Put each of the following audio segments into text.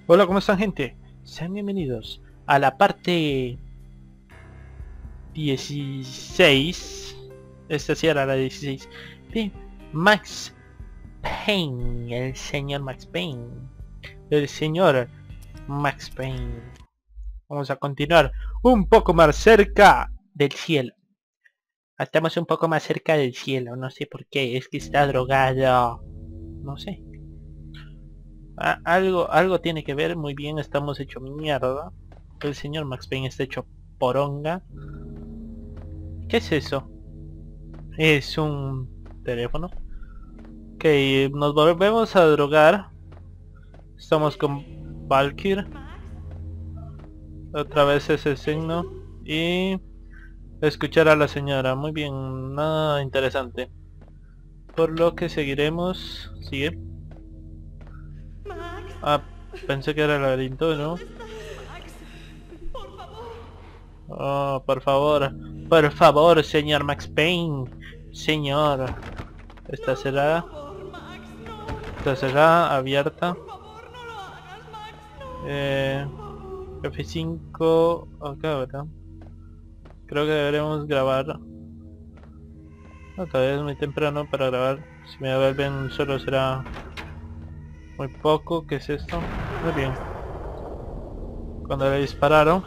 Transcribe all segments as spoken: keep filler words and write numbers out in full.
Hola, ¿cómo están, gente? Sean bienvenidos a la parte dieciséis. Esta sí era la dieciséis de Max Payne. El señor Max Payne. El señor Max Payne. Vamos a continuar un poco más cerca del cielo. Estamos un poco más cerca del cielo. No sé por qué. Es que está drogado. No sé. Ah, algo, algo tiene que ver. Muy bien, estamos hecho mierda. El señor Max Payne está hecho poronga. ¿Qué es eso? Es un teléfono. Ok, nos volvemos a drogar. Estamos con Valkyr. Otra vez ese signo. Y escuchar a la señora. Muy bien, nada interesante. Por lo que seguiremos. Sigue. Ah, pensé que era el laberinto, ¿no? Oh, por favor. Por favor, señor Max Payne. Señor. Esta será. Esta será abierta. Eh, F cinco. Acá, ¿verdad? Creo que deberemos grabar. No, todavía es muy temprano para grabar. Si me vuelven solo será muy poco. ¿Qué es esto? Muy bien. Cuando le dispararon.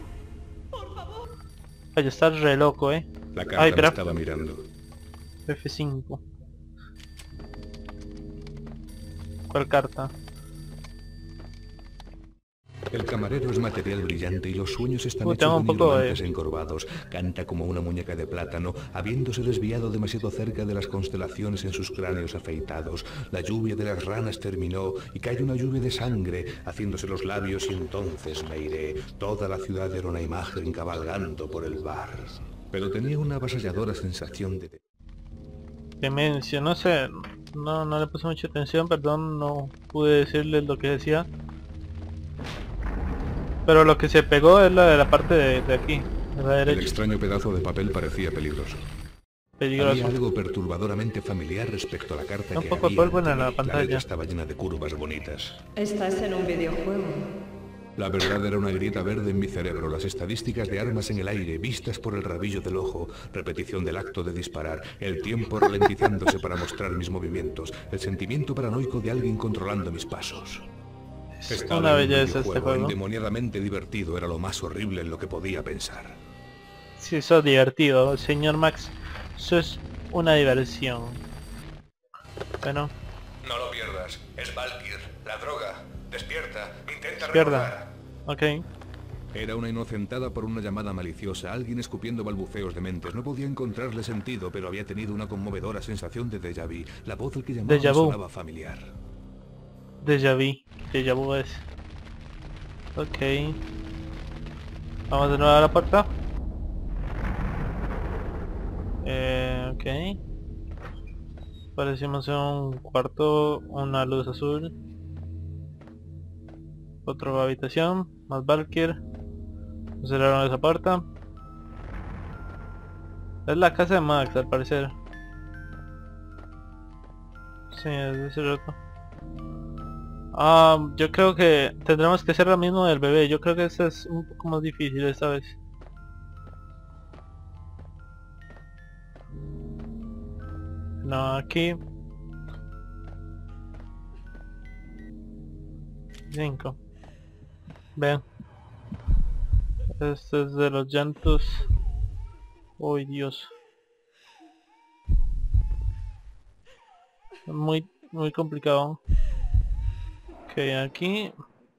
Ay, está re loco, eh. La carta Ay, me espera. estaba mirando. F cinco. ¿Cuál carta? El camarero es material brillante y los sueños están Uh, tengo hechos un de poco nigromantes de- encorvados. Canta como una muñeca de plátano, habiéndose desviado demasiado cerca de las constelaciones en sus cráneos afeitados. La lluvia de las ranas terminó y cae una lluvia de sangre, haciéndose los labios, y entonces me iré. Toda la ciudad era una imagen cabalgando por el bar. Pero tenía una avasalladora sensación de... Demencia, no sé. No, no le puse mucha atención, perdón, no pude decirle lo que decía. Pero lo que se pegó es la de la parte de, de aquí, de la El derecha. extraño pedazo de papel parecía peligroso. Había Peligroso. algo perturbadoramente familiar respecto a la carta Un que poco de había polvo en ante la mí. pantalla. La letra estaba llena de curvas bonitas. Estás en un videojuego. La verdad era una grieta verde en mi cerebro, las estadísticas de armas en el aire, vistas por el rabillo del ojo, repetición del acto de disparar, el tiempo ralentizándose para mostrar mis movimientos, el sentimiento paranoico de alguien controlando mis pasos. Es Estaba una en un belleza este videojuego, juego. endemoniadamente divertido, era lo más horrible en lo que podía pensar. Sí, eso es divertido, señor Max. Eso es una diversión. Bueno, No lo pierdas, es Valkyr, la droga. Despierta, intenta izquierda. Ok. Era una inocentada por una llamada maliciosa, alguien escupiendo balbuceos dementes. No podía encontrarle sentido, pero había tenido una conmovedora sensación de déjà vu. La voz del que llamaba Déjà me vu. sonaba familiar. Déjà vu. Déjà vu es. Ok. Vamos de nuevo a la puerta. Eh, ok. Parecimos en un cuarto, una luz azul. Otra habitación, más Valkyr. Cerraron esa puerta. Es la casa de Max, al parecer. Sí, es de ese rato. Ah, yo creo que tendremos que hacer lo mismo del bebé. Yo creo que eso es un poco más difícil esta vez. No, aquí. Cinco. Ven. Este es de los llantos. Uy, Dios. Muy, muy complicado. Ok, aquí.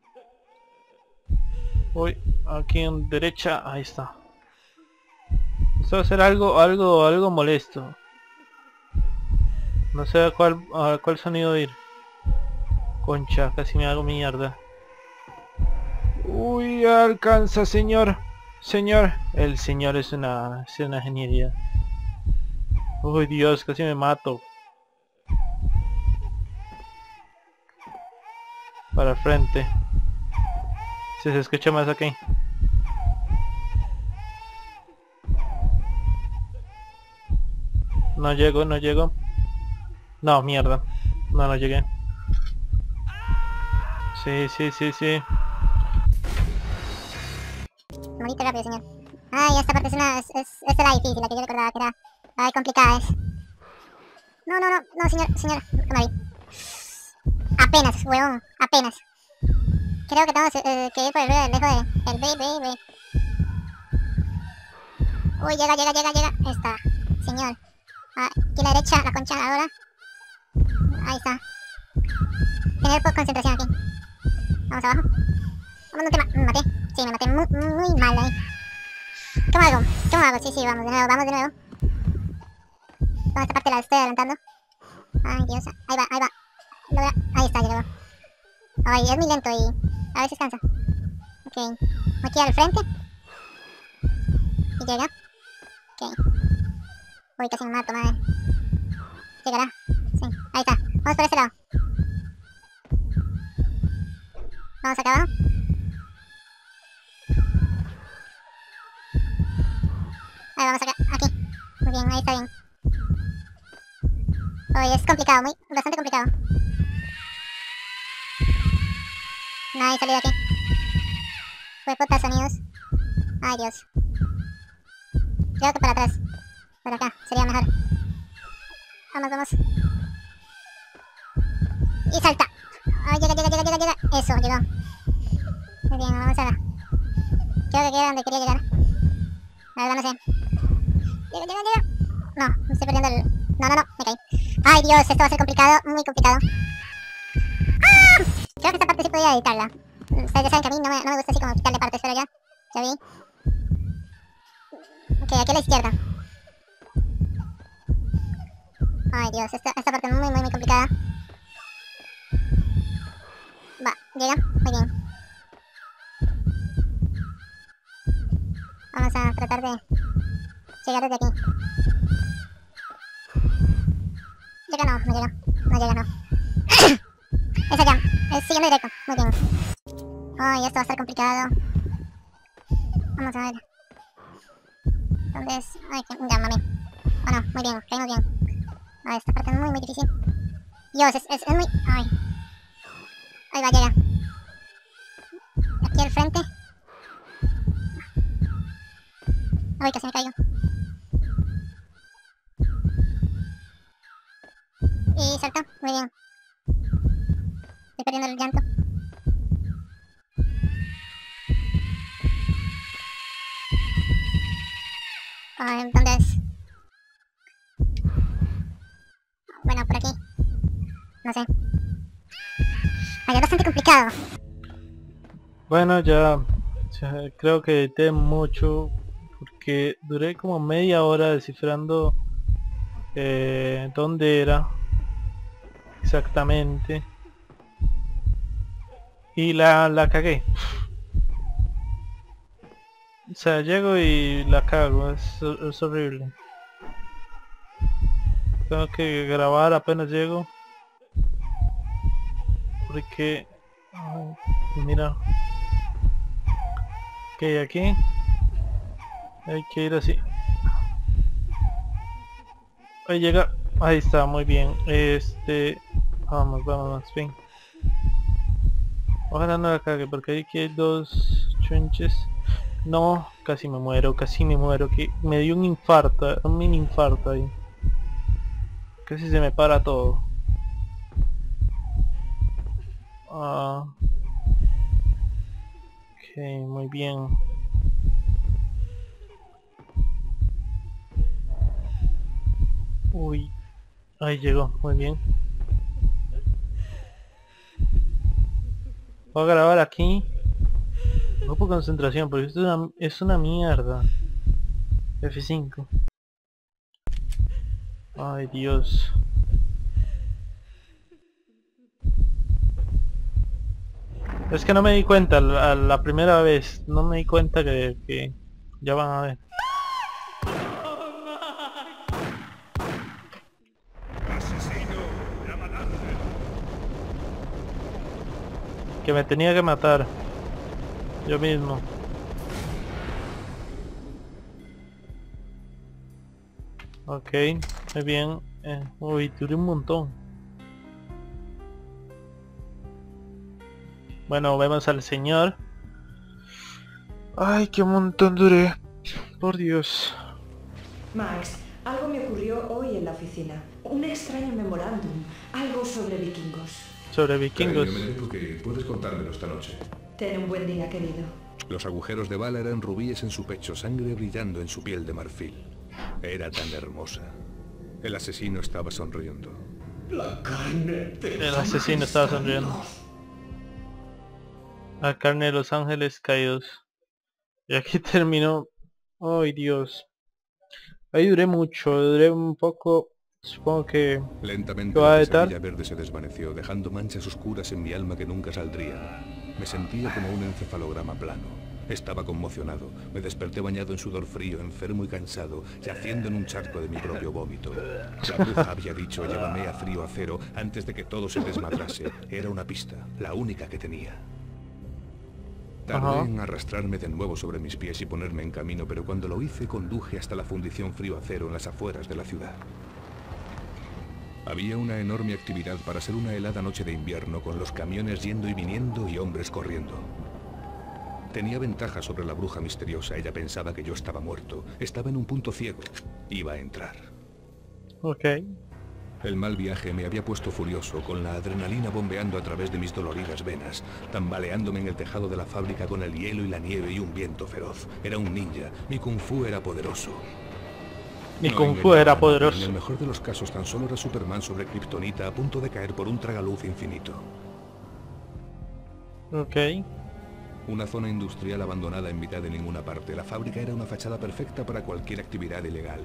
Uy, aquí en derecha. Ahí está. Esto va a ser algo, algo, algo molesto. No sé a cuál, a cuál sonido ir. Concha, casi me hago mierda. Uy, alcanza, señor. Señor. El señor es una, es una genialidad. Uy, Dios, casi me mato. Para el frente. Si se escucha más aquí. No llego, no llego. No, mierda. No, no llegué. Sí, sí, sí, sí. Moriste rápido, señor. Ay, esta parte es una... Es, es, esta es la difícil, la que yo recordaba que era... Ay, complicada es. No, no, no, no, señor, señor. Camarí. Apenas, huevón, apenas. Creo que tenemos eh, que ir por el ruido del lejos de... El B, B, B. Uy, llega, llega, llega, llega. Está, señor. Ah, aquí a la derecha, la concha ahora. Ahí está. Tener poca concentración aquí. Vamos abajo. Vamos, no te ma me maté. Sí, me maté muy, muy mal ahí. ¿Cómo hago? ¿Cómo hago? Sí, sí, vamos de nuevo, vamos de nuevo. Toda esta parte la estoy adelantando. Ay, Dios. Ahí va, ahí va. Logra... Ahí está, llegó. Ay, es muy lento y a veces cansa. Ok. Aquí al frente. Y llega. Ok. Uy, casi me mato, madre. Llegará. Sí, ahí está. Vamos por este lado. Vamos acá abajo. Ahí vamos acá, aquí. Muy bien, ahí está bien. Uy, es complicado, muy, bastante complicado. No hay salida aquí. Fue puta sonidos. Ay, Dios. Creo que para atrás. Por acá, sería mejor. Vamos, vamos. Y salta. Ay, llega, llega, llega, llega, llega. Eso, llegó. Muy bien, vamos a ver. Creo que queda donde quería llegar. La verdad no sé. Llega, llega, llega. No, me estoy perdiendo el... No, no, no, me caí. Ay, Dios, esto va a ser complicado, muy complicado. ¡Ah! Creo que esta parte sí podía editarla. Ustedes ya saben que a mí no me, no me gusta así como quitarle partes, pero ya. Ya vi. Ok, aquí a la izquierda. Ay, Dios, esta, esta parte es muy, muy, muy complicada. Va, llega, muy bien. Vamos a tratar de llegar desde aquí. Llega, no, no llega. No llega, no. Es allá, es siguiendo directo, muy bien. Ay, esto va a estar complicado. Vamos a ver. ¿Dónde es? Ay, que... ya, mami. Oh, no, muy bien, caímos bien. A ver, esta parte es muy, muy difícil. Dios, es, es, es muy... Ay. Ahí va, llega. Aquí al frente. Ay, casi me caigo. Y salta, muy bien. Estoy perdiendo el llanto. Ay, ¿dónde es? Bueno, por aquí. No sé. Ay, es bastante complicado. Bueno, ya, ya creo que edité mucho porque duré como media hora descifrando eh, dónde era exactamente y la, la cagué. O sea, llego y la cago, es, es horrible. Tengo que grabar apenas llego porque ay, mira, que aquí hay que ir así. Ahí llega, ahí está, muy bien. Este, vamos, vamos, bien. Ojalá no la cague porque aquí hay dos chunches. No, casi me muero, casi me muero, que me dio un infarto, un mini infarto ahí. Casi se me para todo. Ah, ok, muy bien. Uy, ahí llegó, muy bien. Voy a grabar aquí. Grupo concentración, porque esto es una, es una mierda. F cinco. Ay, Dios. Es que no me di cuenta la, la primera vez. No me di cuenta que, que ya van a ver. Que me tenía que matar. Yo mismo. Ok, muy bien. Eh, uy, duré un montón. Bueno, vemos al señor. Ay, qué montón duré. Por Dios. Max, algo me ocurrió hoy en la oficina. Un extraño memorándum. Algo sobre vikingos. Sobre vikingos. Cariño, me temo que puedes contármelo esta noche. Ten un buen día, querido. Los agujeros de bala eran rubíes en su pecho, sangre brillando en su piel de marfil. Era tan hermosa. El asesino estaba sonriendo. La carne de El asesino estaba sonriendo. La carne de los ángeles caídos. Y aquí terminó. Ay, Dios. Ahí duré mucho, duré un poco. Supongo que... Lentamente ¿Qué va a la editar? pesadilla verde se desvaneció, dejando manchas oscuras en mi alma que nunca saldrían. Me sentía como un encefalograma plano. Estaba conmocionado. Me desperté bañado en sudor frío, enfermo y cansado, yaciendo en un charco de mi propio vómito. La bruja había dicho, llévame a frío acero antes de que todo se desmadrase. Era una pista, la única que tenía. Tardé Ajá. en arrastrarme de nuevo sobre mis pies y ponerme en camino, pero cuando lo hice conduje hasta la fundición Frío Acero en las afueras de la ciudad. Había una enorme actividad para ser una helada noche de invierno, con los camiones yendo y viniendo y hombres corriendo. Tenía ventaja sobre la bruja misteriosa. Ella pensaba que yo estaba muerto. Estaba en un punto ciego. Iba a entrar. Ok. El mal viaje me había puesto furioso, con la adrenalina bombeando a través de mis doloridas venas, tambaleándome en el tejado de la fábrica con el hielo y la nieve y un viento feroz. Era un ninja. Mi kung fu era poderoso. Mi No kung fu engañaba era a nadie. poderoso. En el mejor de los casos, tan solo era Superman sobre Kryptonita, a punto de caer por un tragaluz infinito. Ok. Una zona industrial abandonada en mitad de ninguna parte. La fábrica era una fachada perfecta para cualquier actividad ilegal.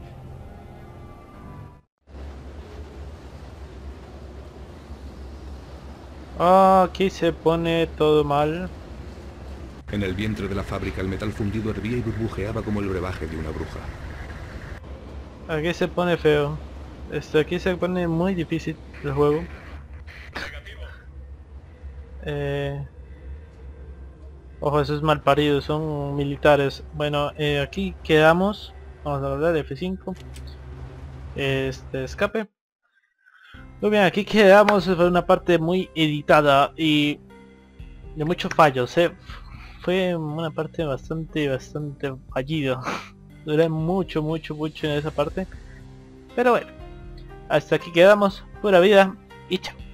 Ah, aquí se pone todo mal. En el vientre de la fábrica el metal fundido hervía y burbujeaba como el brebaje de una bruja. Aquí se pone feo. Esto aquí se pone muy difícil el juego. Eh... Ojo, esos malparidos son militares. Bueno, eh, aquí quedamos. Vamos a hablar de F cinco. Este escape. Muy bien, aquí quedamos. Fue una parte muy editada y de muchos fallos. ¿eh? Fue una parte bastante, bastante fallida. Duré mucho, mucho, mucho en esa parte. Pero bueno, hasta aquí quedamos. Pura vida y chao.